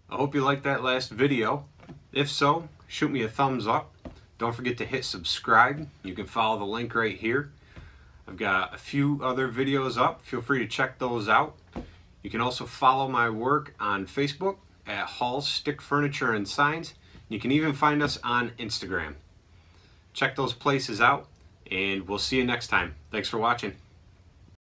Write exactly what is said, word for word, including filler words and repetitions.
I hope you liked that last video. If so, shoot me a thumbs up. Don't forget to hit subscribe. You can follow the link right here. I've got a few other videos up. Feel free to check those out. You can also follow my work on Facebook at Hall's Stick Furniture and Signs. You can even find us on Instagram. Check those places out, and we'll see you next time. Thanks for watching.